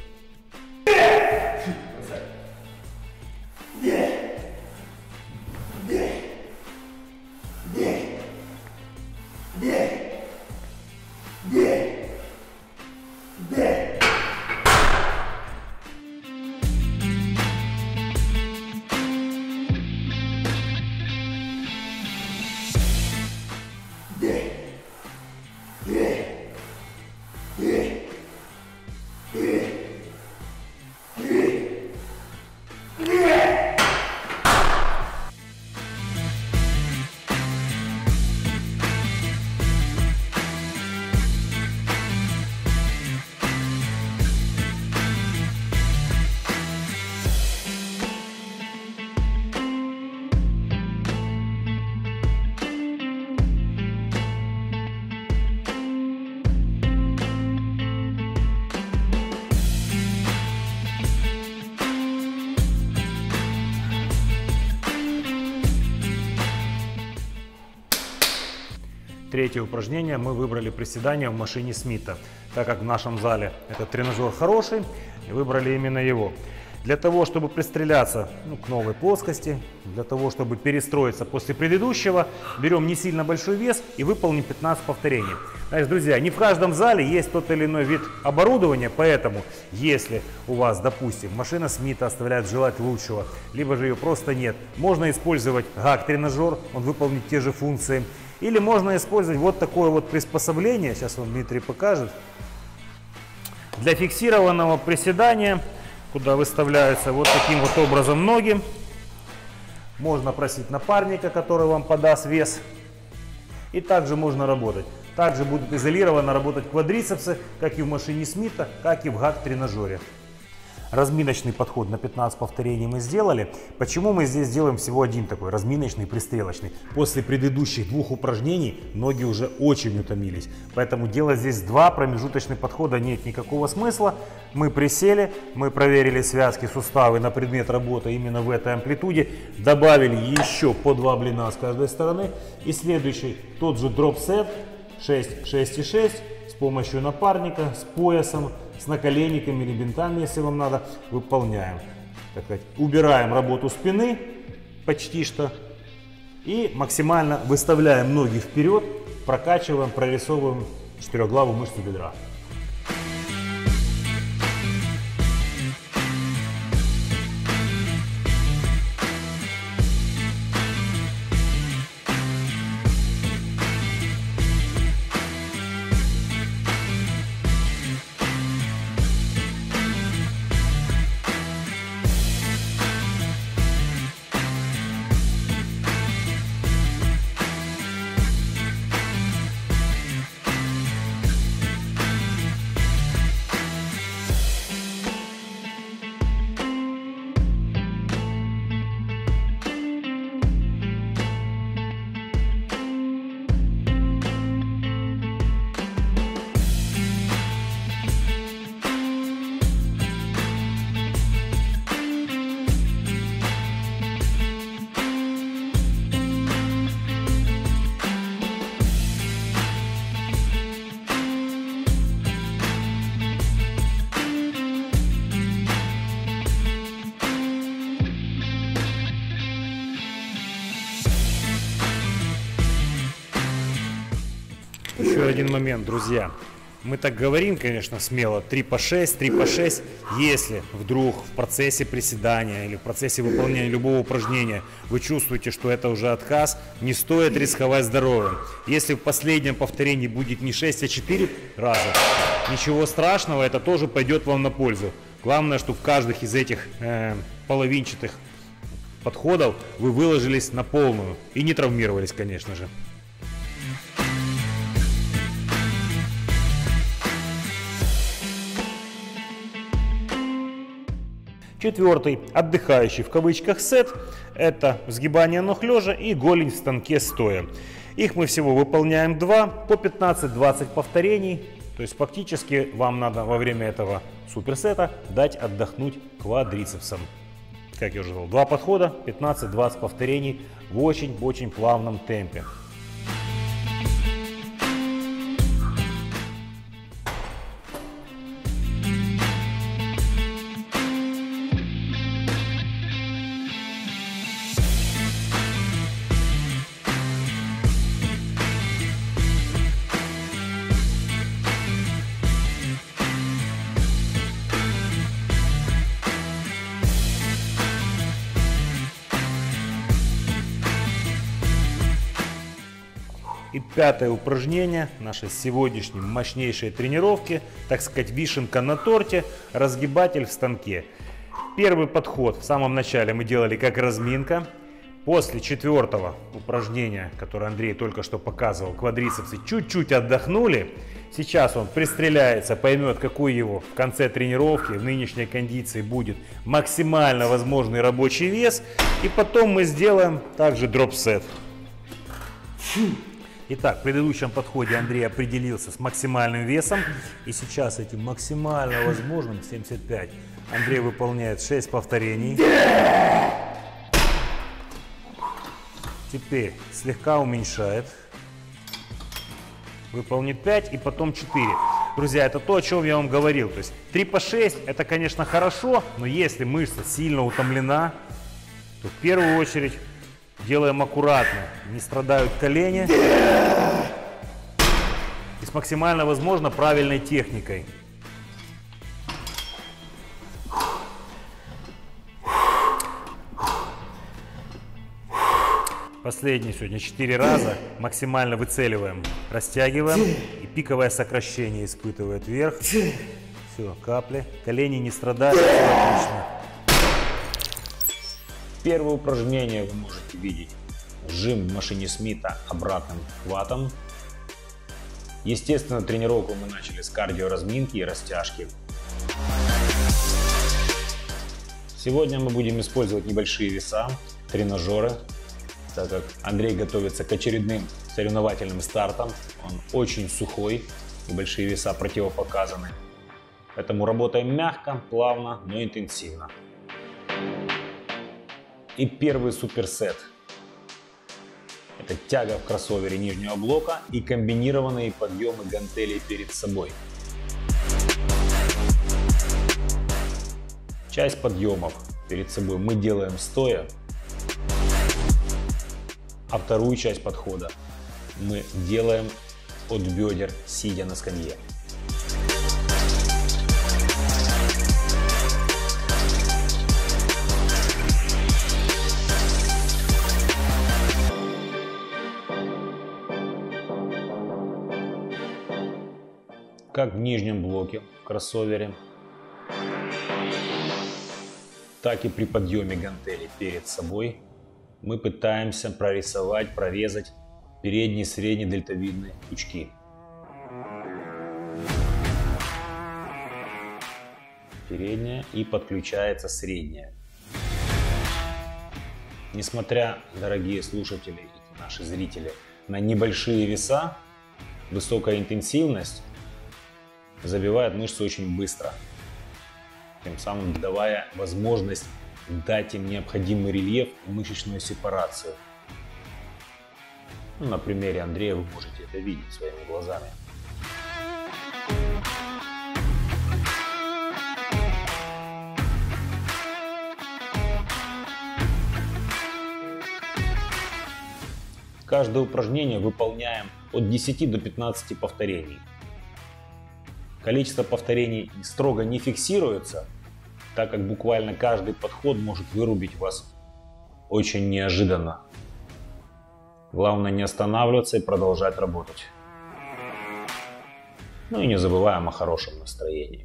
Третье упражнение мы выбрали приседания в машине Смита, так как в нашем зале этот тренажер хороший, и выбрали именно его. Для того, чтобы пристреляться ну, к новой плоскости, для того, чтобы перестроиться после предыдущего, берем не сильно большой вес и выполним пятнадцать повторений. Значит, друзья, не в каждом зале есть тот или иной вид оборудования, поэтому если у вас, допустим, машина Смита оставляет желать лучшего, либо же ее просто нет, можно использовать гак-тренажер, он выполнит те же функции. Или можно использовать вот такое вот приспособление, сейчас вам Дмитрий покажет, для фиксированного приседания, куда выставляются вот таким вот образом ноги. Можно просить напарника, который вам подаст вес, и также можно работать. Также будут изолированно работать квадрицепсы, как и в машине Смита, как и в гак-тренажере. Разминочный подход на пятнадцать повторений мы сделали. Почему мы здесь делаем всего один такой, разминочный, пристрелочный? После предыдущих двух упражнений ноги уже очень утомились. Поэтому делать здесь два промежуточных подхода нет никакого смысла. Мы присели, мы проверили связки, суставы на предмет работы именно в этой амплитуде. Добавили еще по два блина с каждой стороны. И следующий, тот же дроп-сет, шесть, шесть и шесть, с помощью напарника, с поясом, с наколенниками или бинтами, если вам надо, выполняем. Так сказать, убираем работу спины почти что и максимально выставляем ноги вперед, прокачиваем, прорисовываем четырехглавую мышцу бедра. Еще один момент, друзья. Мы так говорим, конечно, смело, три по шесть, три по шесть. Если вдруг в процессе приседания или в процессе выполнения любого упражнения вы чувствуете, что это уже отказ, не стоит рисковать здоровьем. Если в последнем повторении будет не шесть, а четыре раза, ничего страшного, это тоже пойдет вам на пользу. Главное, что в каждых из этих э, половинчатых подходов вы выложились на полную и не травмировались, конечно же. Четвертый, отдыхающий в кавычках сет, это сгибание ног лежа и голень в станке стоя. Их мы всего выполняем два, по пятнадцать-двадцать повторений. То есть фактически вам надо во время этого суперсета дать отдохнуть квадрицепсам. Как я уже сказал, два подхода, пятнадцать-двадцать повторений в очень-очень плавном темпе. И пятое упражнение нашей сегодняшней мощнейшей тренировки, так сказать, вишенка на торте, разгибатель в станке. Первый подход в самом начале мы делали как разминка. После четвертого упражнения, которое Андрей только что показывал, квадрицепсы чуть-чуть отдохнули. Сейчас он пристреляется, поймет, какой его в конце тренировки, в нынешней кондиции будет максимально возможный рабочий вес. И потом мы сделаем также дроп-сет. Итак, в предыдущем подходе Андрей определился с максимальным весом. И сейчас этим максимально возможным семьдесят пять. Андрей выполняет шесть повторений. Теперь слегка уменьшает. Выполнит пять и потом четыре. Друзья, это то, о чем я вам говорил. То есть три по шесть это, конечно, хорошо, но если мышца сильно утомлена, то в первую очередь делаем аккуратно, не страдают колени. И с максимально возможно правильной техникой. Последний сегодня четыре раза. Максимально выцеливаем, растягиваем. И пиковое сокращение испытывает вверх. Все, капли. Колени не страдают. Все отлично. Первое упражнение вы можете видеть. Жим в машине Смита обратным хватом. Естественно, тренировку мы начали с кардиоразминки и растяжки. Сегодня мы будем использовать небольшие веса, тренажеры, так как Андрей готовится к очередным соревновательным стартам. Он очень сухой, небольшие веса противопоказаны. Поэтому работаем мягко, плавно, но интенсивно. И первый суперсет. Это тяга в кроссовере нижнего блока и комбинированные подъемы гантелей перед собой. Часть подъемов перед собой мы делаем стоя, а вторую часть подхода мы делаем от бедер, сидя на скамье. Как в нижнем блоке в кроссовере, так и при подъеме гантелей перед собой мы пытаемся прорисовать, прорезать передние средние дельтовидные пучки. Передняя и подключается средняя. Несмотря, дорогие слушатели и наши зрители, на небольшие веса, высокая интенсивность забивает мышцы очень быстро, тем самым давая возможность дать им необходимый рельеф и мышечную сепарацию. Ну, на примере Андрея вы можете это видеть своими глазами. Каждое упражнение выполняем от десяти до пятнадцати повторений. Количество повторений строго не фиксируется, так как буквально каждый подход может вырубить вас очень неожиданно. Главное не останавливаться и продолжать работать. Ну и не забываем о хорошем настроении.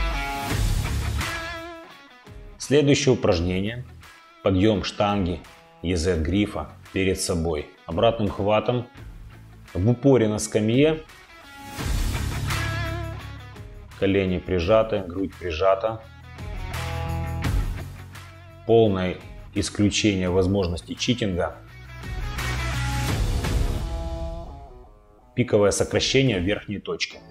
Следующее упражнение – подъем штанги и зет грифа перед собой. Обратным хватом в упоре на скамье. Колени прижаты, грудь прижата. Полное исключение возможности читинга. Пиковое сокращение в верхней точке.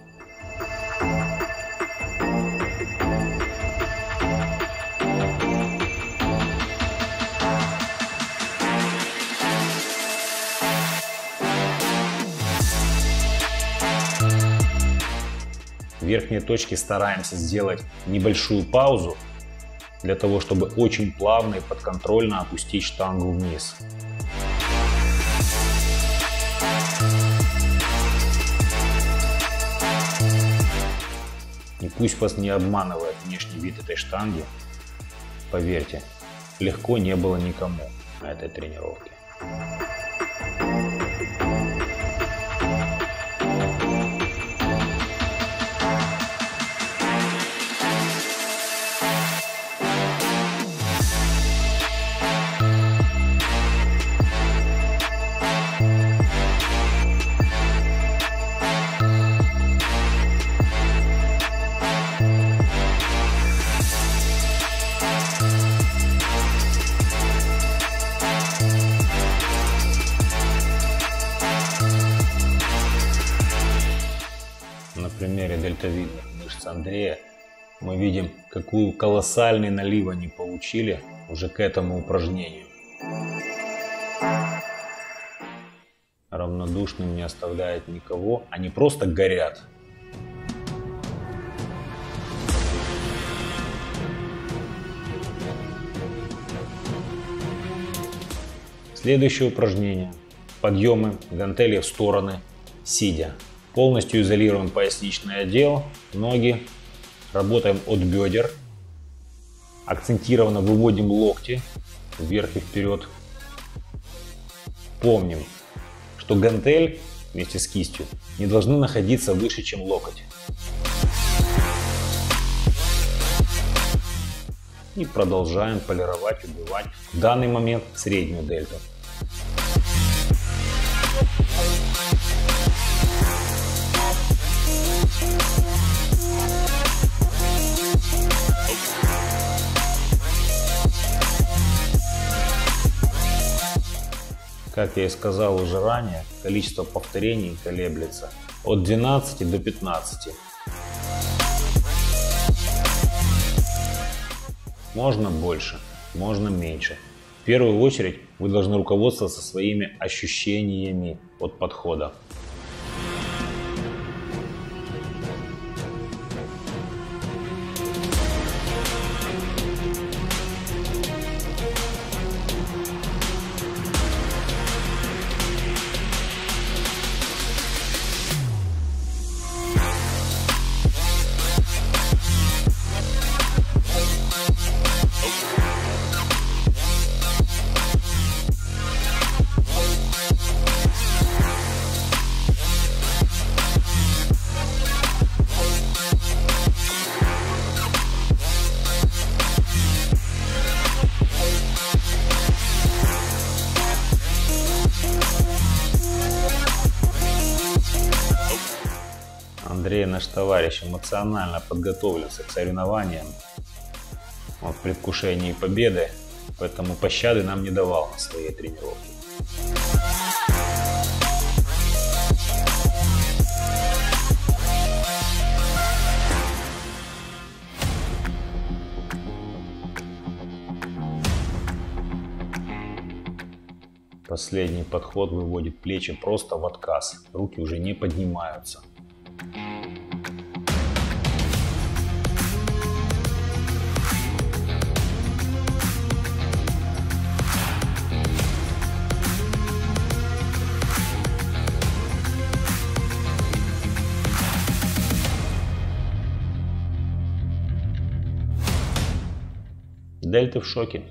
В верхней точке стараемся сделать небольшую паузу, для того, чтобы очень плавно и подконтрольно опустить штангу вниз. И пусть вас не обманывает внешний вид этой штанги, поверьте, легко не было никому на этой тренировке. На примере дельтовидных мышц Андрея мы видим, какую колоссальный налив они получили уже к этому упражнению. Равнодушным не оставляет никого, они просто горят. Следующее упражнение. Подъемы гантелей в стороны, сидя. Полностью изолируем поясничный отдел, ноги. Работаем от бедер. Акцентированно выводим локти вверх и вперед. Помним, что гантель вместе с кистью не должны находиться выше, чем локоть. И продолжаем полировать, убивать в данный момент среднюю дельту. Как я и сказал уже ранее, количество повторений колеблется от двенадцати до пятнадцати. Можно больше, можно меньше. В первую очередь вы должны руководствоваться своими ощущениями от подхода. Андрей, наш товарищ, эмоционально подготовился к соревнованиям. Он в предвкушении победы, поэтому пощады нам не давал на своей тренировке. Последний подход выводит плечи просто в отказ, руки уже не поднимаются. Дельты в шоке.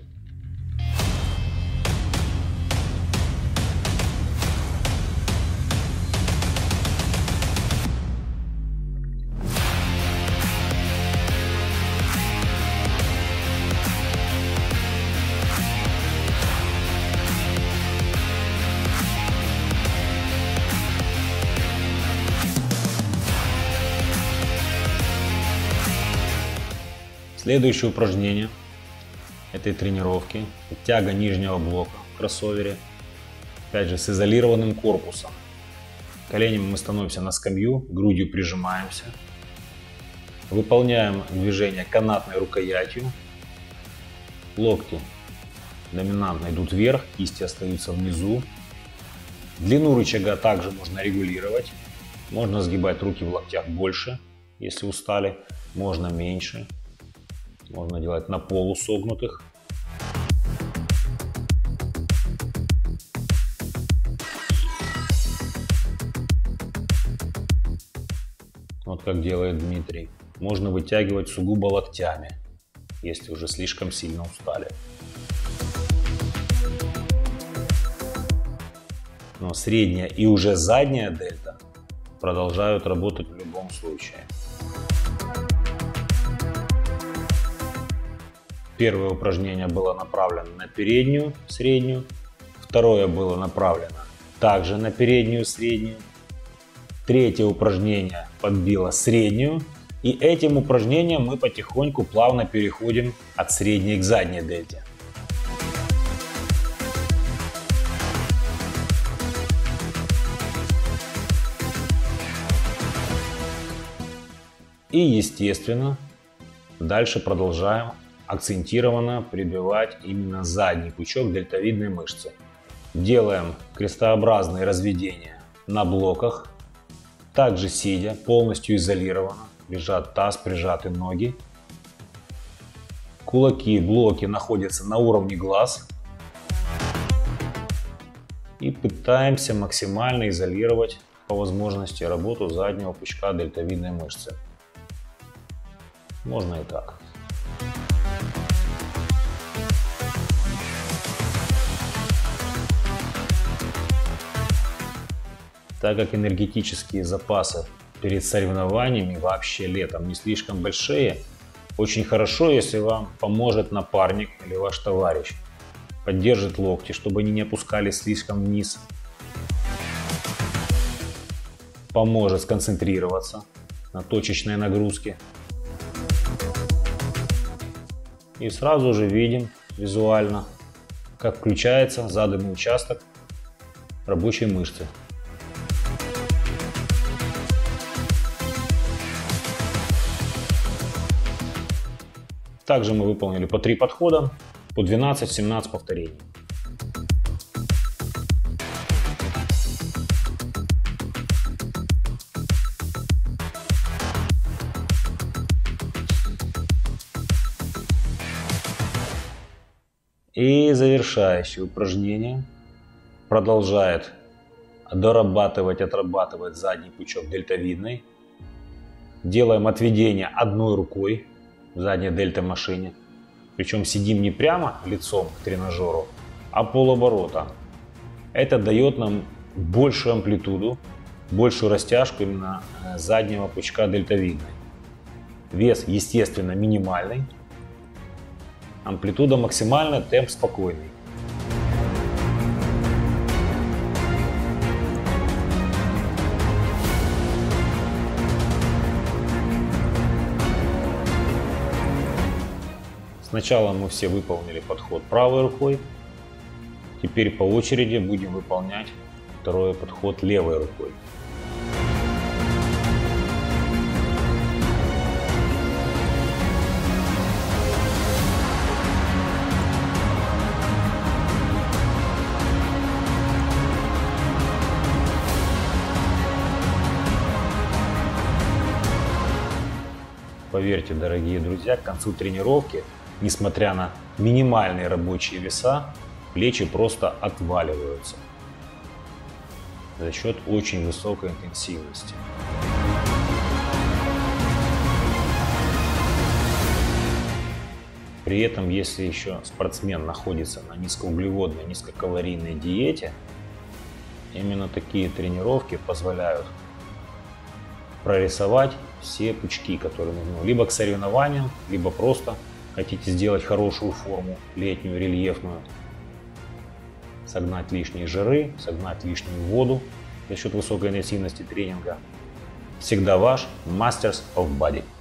Следующее упражнение этой тренировки – тяга нижнего блока в кроссовере, опять же с изолированным корпусом. Коленями мы становимся на скамью, грудью прижимаемся. Выполняем движение канатной рукоятью. Локти доминантно идут вверх, кисти остаются внизу. Длину рычага также можно регулировать. Можно сгибать руки в локтях больше, если устали, можно меньше. Можно делать на полу согнутых. Вот как делает Дмитрий. Можно вытягивать сугубо локтями, если уже слишком сильно устали. Но средняя и уже задняя дельта продолжают работать в любом случае. Первое упражнение было направлено на переднюю, среднюю. Второе было направлено также на переднюю, среднюю. Третье упражнение подбило среднюю. И этим упражнением мы потихоньку плавно переходим от средней к задней дельте. И естественно, дальше продолжаем акцентированно прибивать именно задний пучок дельтовидной мышцы. Делаем крестообразные разведения на блоках, также сидя, полностью изолированно. Лежат таз, прижаты ноги. Кулаки, блоки находятся на уровне глаз. И пытаемся максимально изолировать по возможности работу заднего пучка дельтовидной мышцы. Можно и так. Так как энергетические запасы перед соревнованиями вообще летом не слишком большие, очень хорошо, если вам поможет напарник или ваш товарищ. Поддержит локти, чтобы они не опускались слишком вниз. Поможет сконцентрироваться на точечной нагрузке. И сразу же видим визуально, как включается заданный участок рабочей мышцы. Также мы выполнили по три подхода, по двенадцать-семнадцать повторений. И завершающее упражнение продолжает дорабатывать, отрабатывать задний пучок дельтовидной. Делаем отведение одной рукой в задней дельта машине. Причем сидим не прямо лицом к тренажеру, а полоборота. Это дает нам большую амплитуду, большую растяжку именно заднего пучка дельтовидной. Вес, естественно, минимальный. Амплитуда максимальная, темп спокойный. Сначала мы все выполнили подход правой рукой. Теперь по очереди будем выполнять второй подход левой рукой. Поверьте, дорогие друзья, к концу тренировки, несмотря на минимальные рабочие веса, плечи просто отваливаются за счет очень высокой интенсивности. При этом, если еще спортсмен находится на низкоуглеводной, низкокалорийной диете, именно такие тренировки позволяют прорисовать все пучки, которые нужны, либо к соревнованиям, либо просто хотите сделать хорошую форму, летнюю, рельефную, согнать лишние жиры, согнать лишнюю воду за счет высокой интенсивности тренинга. Всегда ваш Masters of Body.